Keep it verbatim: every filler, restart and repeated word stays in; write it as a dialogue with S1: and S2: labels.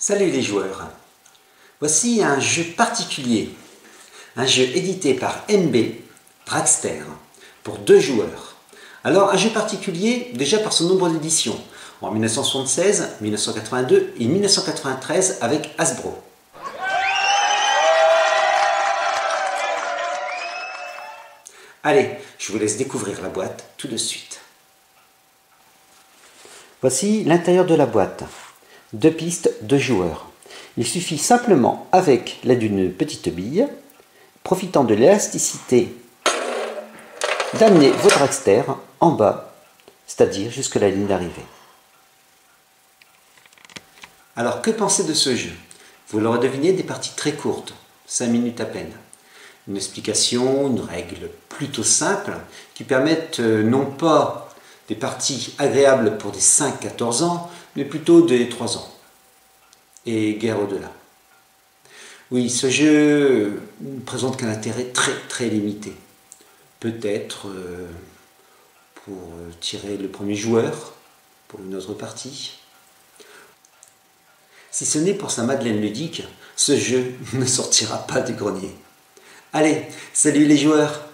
S1: Salut les joueurs, voici un jeu particulier, un jeu édité par M B, Dragster, pour deux joueurs. Alors un jeu particulier déjà par son nombre d'éditions, en mille neuf cent soixante-seize, mille neuf cent quatre-vingt-deux et mille neuf cent quatre-vingt-treize avec Hasbro. Allez, je vous laisse découvrir la boîte tout de suite. Voici l'intérieur de la boîte. Deux pistes, deux joueurs. Il suffit simplement, avec l'aide d'une petite bille, profitant de l'élasticité, d'amener vos dragsters en bas, c'est-à-dire jusqu'à la ligne d'arrivée. Alors, que penser de ce jeu? Vous l'aurez deviné, des parties très courtes, cinq minutes à peine. Une explication, une règle plutôt simple, qui permettent euh, non pas des parties agréables pour des cinq à quatorze ans, mais plutôt des trois ans. Et guère au-delà. Oui, ce jeu ne présente qu'un intérêt très très limité. Peut-être euh, pour tirer le premier joueur, pour une autre partie. Si ce n'est pour sa Madeleine ludique, ce jeu ne sortira pas du grenier. Allez, salut les joueurs!